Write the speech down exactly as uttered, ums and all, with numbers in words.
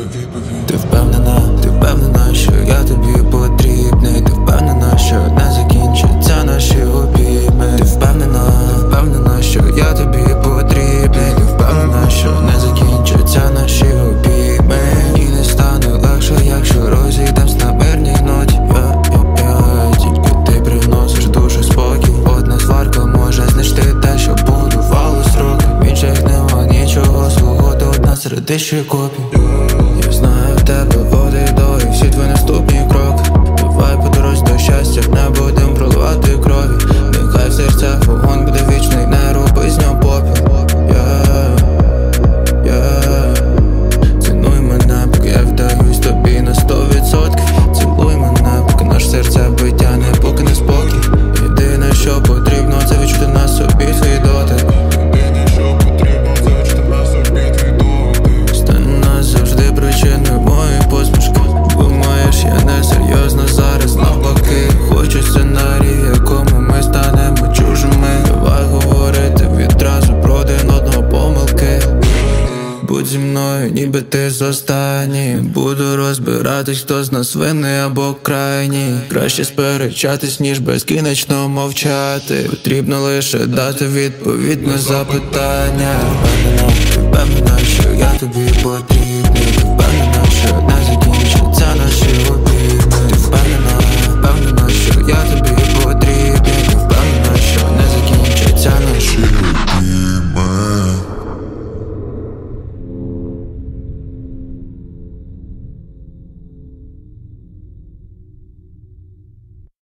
Ти впевнена, ти впевнена, що я тобі потрібний. Ти впевнена, що не закінчаться наші обійми. Ти впевнена, впевнена, що я тобі потрібний. Ти впевнена, що не закінчаться наші обійми. І не стане легше, якщо розійдемось на мирній ноті. Я, я, я, тільки ти приносиш душу спокій. Одна сварка може знищити те, що будувалось роки. В інших нема нічого свого, то одна серед тисячі копій. Я знаю в тебе от і до, і всі твої наступні кроки. Давай по дорозі до щастя, не будем проливати крові. Нехай в серцях вогонь буде вічний, не роби з нього попіл. Yeah, yeah. Цінуй мене, поки я вдаюсь тобі на сто відсотків. Цілуй мене, поки наше серце биття не покине спокій. Єдине, що потрібно, це відчути на собі твій дотик. Стань назавжди причиною моєї посмішки. Думаєш, я не серйозно зараз, навпаки. Хочу сценарій, в якому ми станемо чужими. Давай говорити відразу про один одного помилки. Будь зі мною, ніби ти з останній. Буду розбиратись, хто з нас винний або крайній. Краще сперечатись, ніж безкінечно мовчати. Потрібно лише дати відповідь на запитання. Впевнена, впевнена, що я тобі потрібен.